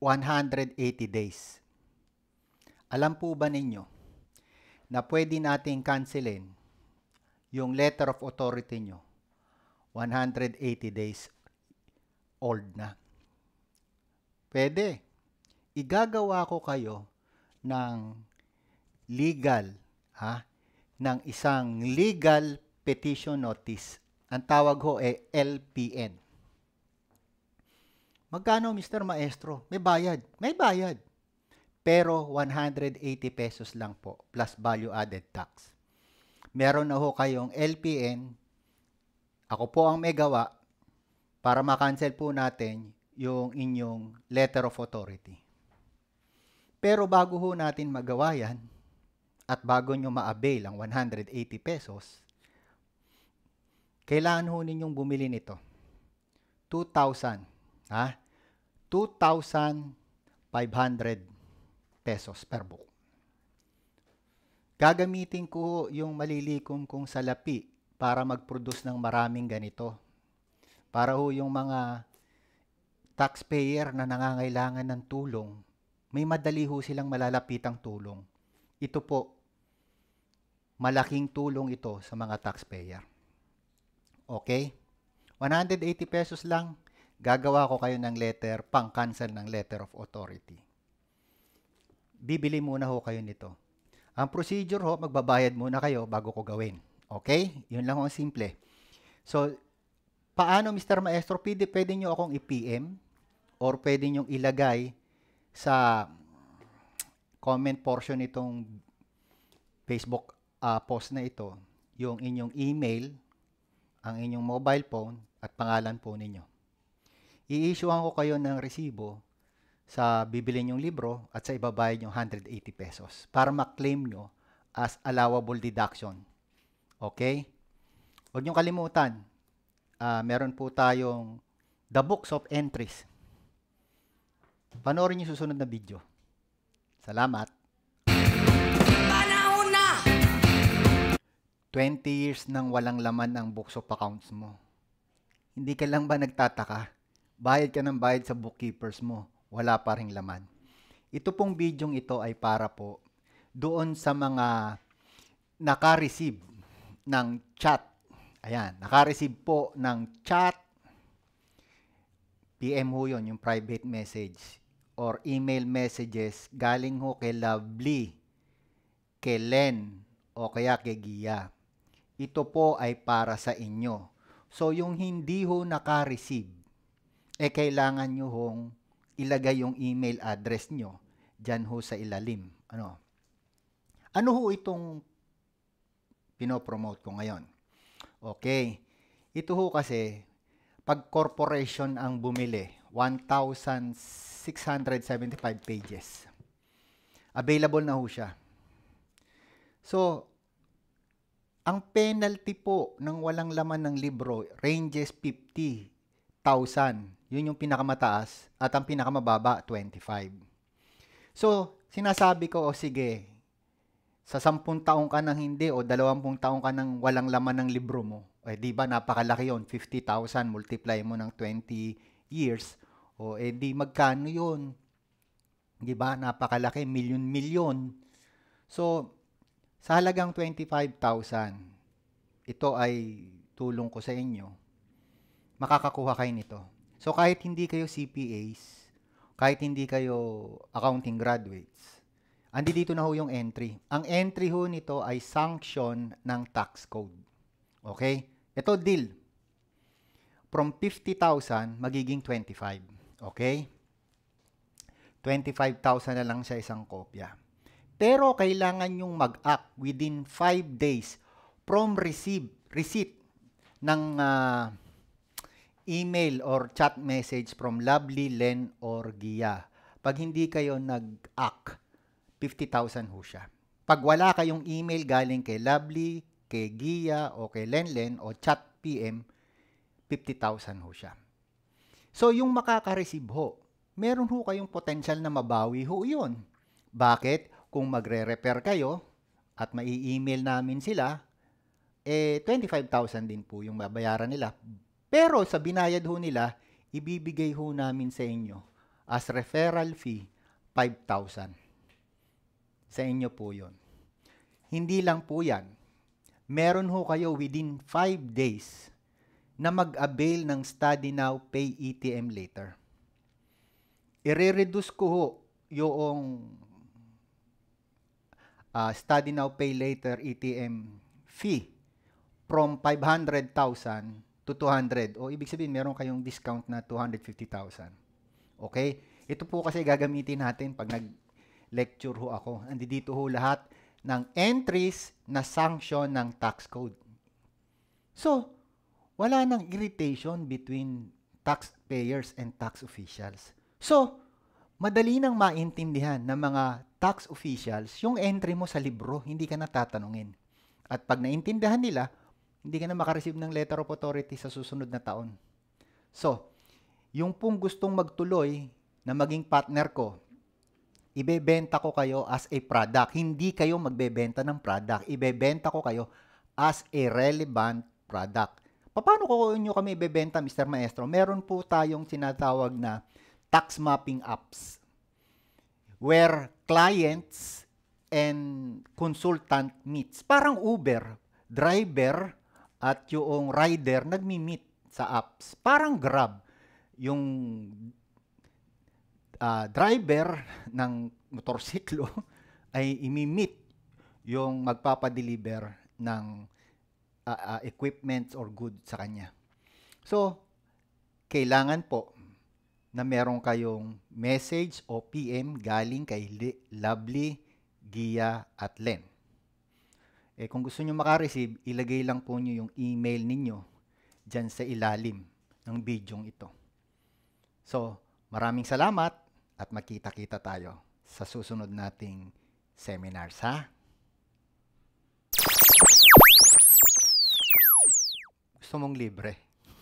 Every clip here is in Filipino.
180 days. Alam po ba ninyo na pwede nating cancelin yung letter of authority nyo 180 days old na? Pwede. Igagawa ko kayo ng legal, ng isang legal petition notice. Ang tawag ho ay LPN. Magkano, Mr. Maestro? May bayad. May bayad. Pero 180 pesos lang po plus value added tax. Meron na ho kayong LPN. Ako po ang may gawa para makancel po natin yung inyong letter of authority. Pero bago ho natin magawa yan, at bago nyo ma-avail ang 180 pesos, kailangan ho ninyong bumili nito. 2,000. 2,500 pesos per book. Gagamitin ko yung malilikom kong salapi para mag-produce ng maraming ganito. Para ho yung mga taxpayer na nangangailangan ng tulong, may madali ho silang malalapitang tulong. Ito po, malaking tulong ito sa mga taxpayer. Okay? 180 pesos lang, gagawa ko kayo ng letter, pang-cancel ng letter of authority. Bibili muna ho kayo nito. Ang procedure ho, magbabayad muna kayo bago ko gawin. Okay? Yun lang ho, simple. So, paano, Mr. Maestro? Pwede nyo akong i-PM or pwede nyo ilagay sa comment portion nitong Facebook post na ito, yung inyong email, ang inyong mobile phone, at pangalan po ninyo. I-issuean ko kayo ng resibo sa bibili nyong libro at sa ibabayad yung 180 pesos para ma-claim nyo as allowable deduction. Okay? Huwag nyo kalimutan, meron po tayong The Books of Entries. Panoorin yung susunod na video. Salamat. Panahon na! 20 years nang walang laman ang books of accounts mo. Hindi ka lang ba nagtataka? Bayad ka ng bayad sa bookkeepers mo. Wala pa ring laman. Ito pong bidyong ito ay para po doon sa mga naka-receive ng chat. Ayan, naka-receive po ng chat. PM ho yun, yung private message or email messages galing ho kay Lovely, kay Len, o kaya kay Gia. Ito po ay para sa inyo. So, yung hindi ho naka-receive, kailangan nyo hong ilagay yung email address nyo dyan ho sa ilalim. Ano ho itong pinopromote ko ngayon? Okay. Ito ho kasi, pag corporation ang bumili, 1,675 pages. Available na ho siya. So, ang penalty po ng walang laman ng libro ranges 50,000. Yun yung pinakamataas at ang pinakamababa 25. So, sinasabi ko, sige, sa 10 taong ka nang hindi o 20 taong ka nang walang laman ng libro mo, di ba napakalaki yun, 50,000 multiply mo ng 20 years, di magkano yun? Di ba napakalaki, milyon-milyon. So, sa halagang 25,000, ito ay tulong ko sa inyo, makakakuha kayo nito. So, kahit hindi kayo CPAs, kahit hindi kayo accounting graduates, andi dito na ho yung entry. Ang entry ho nito ay sanction ng tax code. Okay? Ito deal. From 50,000, magiging 25. Okay? 25,000 na lang sa isang kopya. Pero kailangan yung mag-act within 5 days from receipt ng email or chat message from Lovely, Len, or Gia. Pag hindi kayo nag-act, 50,000 ho siya. Pag wala kayong email galing kay Lovely, kay Gia, o kay Len o chat PM, 50,000 ho siya. So, yung makaka-receive ho, meron ho kayong potential na mabawi ho yun. Bakit? Kung magre-repair kayo at mai-email namin sila, 25,000 din po yung babayaran nila. Pero sa binayad ho nila, ibibigay ho namin sa inyo As referral fee, 5,000. Sa inyo po yun. Hindi lang po yan. Meron ho kayo within 5 days na mag-avail ng Study Now, Pay ETM Later. I-reduce ko ho yung Study Now, Pay Later ETM fee from 500,000 to 200. O ibig sabihin, meron kayong discount na 250,000. Okay? Ito po kasi gagamitin natin pag nag-lecture ho ako. Nandito ho lahat ng entries na sanction ng tax code. So, wala nang irritation between taxpayers and tax officials. So, madali nang maintindihan ng mga tax officials yung entry mo sa libro, hindi ka na tatanungin. At pag naintindihan nila, hindi ka na makareceive ng letter of authority sa susunod na taon. So, yung pong gustong magtuloy na maging partner ko, ibebenta ko kayo as a product. Hindi kayo magbebenta ng product. Ibebenta ko kayo as a relevant product. Paano ko nyo kami ibebenta, Mr. Maestro? Meron po tayong sinatawag na tax mapping apps where clients and consultant meets. Parang Uber, driver at yung rider nagmi-meet sa apps. Parang Grab. Yung driver ng motorsiklo ay imi-meet yung magpapadeliver ng equipment or goods sa kanya. So, kailangan po na meron kayong message o PM galing kay Lovely, Gia at Len. Kung gusto nyo makareceive, ilagay lang po nyo yung email ninyo dyan sa ilalim ng bidyong ito. So, maraming salamat at magkita-kita tayo sa susunod nating seminars, ha? Gusto mong libre?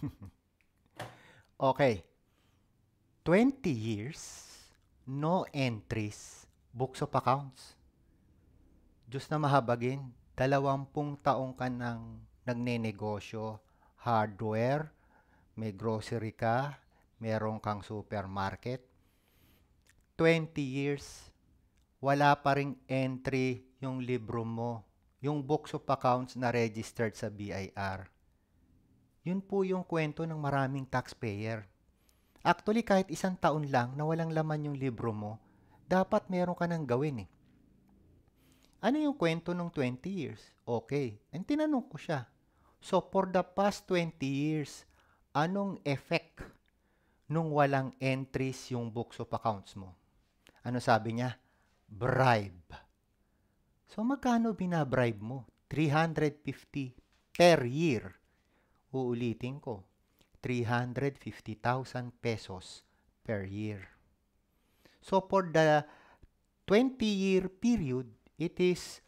Okay. 20 years, no entries, books of accounts. Diyos na mahabagin, 20 taong ka nang nagnenegosyo, hardware, may grocery ka, meron kang supermarket. 20 years, wala pa ring entry yung libro mo, yung books of accounts na registered sa BIR. Yun po yung kwento ng maraming taxpayer. Actually, kahit 1 taon lang na walang laman yung libro mo, dapat meron ka nang gawin eh. Ano yung kwento ng 20 years? Okay. And tinanong ko siya. So, for the past 20 years, anong effect nung walang entries yung books of accounts mo? Ano sabi niya? Bribe. So, magkano binabribe mo? 350 per year. Uulitin ko. 350,000 pesos per year. So, for the 20-year period, it is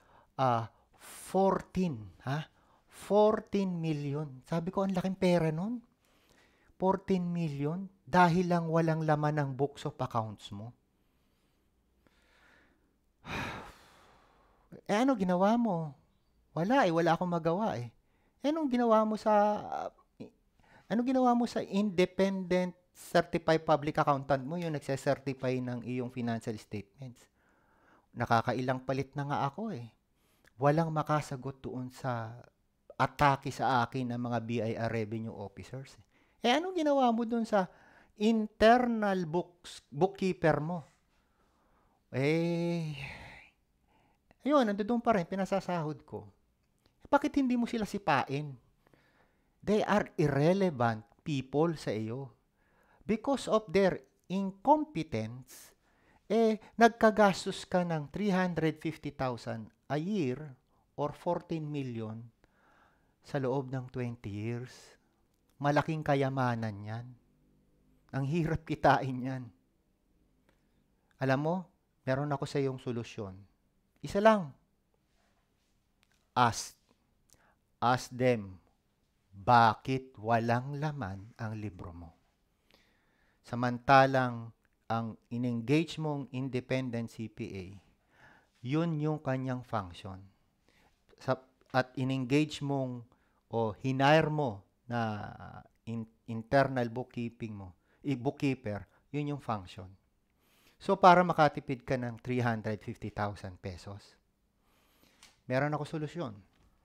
14 million. Sabi ko, ang laking pera nun. 14 million dahil lang walang laman ng books of accounts mo. Ano ginawa mo? Wala akong magawa eh. Anong ginawa mo sa independent certified public accountant mo, yung nagse-certify ng iyong financial statements? Nakakailang palit na nga ako eh. Walang makasagot doon sa atake sa akin ng mga BIR Revenue Officers. Anong ginawa mo doon sa internal bookkeeper mo? Ayun, nandoon pa rin, pinasasahod ko. Bakit hindi mo sila sipain? They are irrelevant people sa iyo. Because of their incompetence, nagkagastos ka ng 350,000 a year or 14 million sa loob ng 20 years. Malaking kayamanan yan. Ang hirap kitain yan. Alam mo, meron ako sa iyong solusyon. Isa lang. Ask them, bakit walang laman ang libro mo? Samantalang ang in-engage mong independent CPA, yun yung kanyang function. At in-engage mong o hinire mo na internal bookkeeper, yun yung function. So, para makatipid ka ng 350,000 pesos, meron ako solusyon.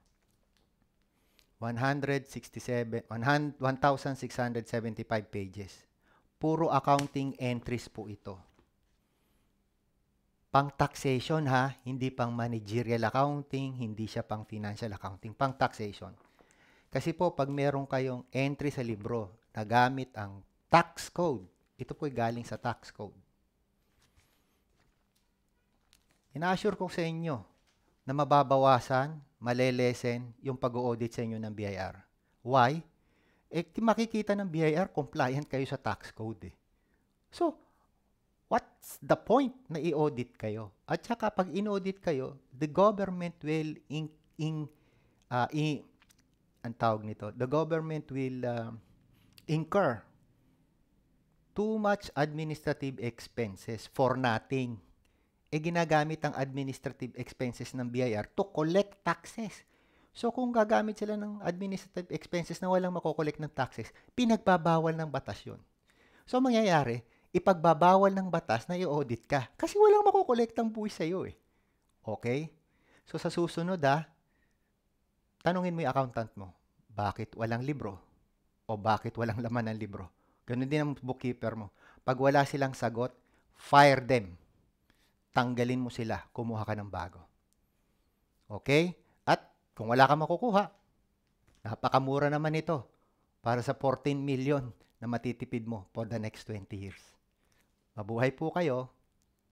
1,675 pages. Puro accounting entries po ito. Pang taxation ha, hindi pang managerial accounting, hindi siya pang financial accounting, pang taxation. Kasi po, pag meron kayong entry sa libro na gamit ang tax code, ito po ay galing sa tax code. Ina-assure ko sa inyo na mababawasan, malelesen yung pag-audit sa inyo ng BIR. Why? Makikita ng BIR, compliant kayo sa tax code. So, what's the point na i-audit kayo? At saka pag in-audit kayo, the government will incur too much administrative expenses for nothing. Ginagamit ang administrative expenses ng BIR to collect taxes. So, kung gagamit sila ng administrative expenses na walang makokolekt ng taxes, pinagbabawal ng batas yun. So, mangyayari, ipagbabawal ng batas na i-audit ka. Kasi walang makokolektang buwis sa'yo eh. Okay? So, sa susunod tanungin mo yung accountant mo, bakit walang libro? O bakit walang laman ng libro? Ganun din ang bookkeeper mo. Pag wala silang sagot, fire them. Tanggalin mo sila, kumuha ka ng bago. Okay? At kung wala ka makukuha, napakamura naman ito para sa 14 million na matitipid mo for the next 20 years. Mabuhay po kayo.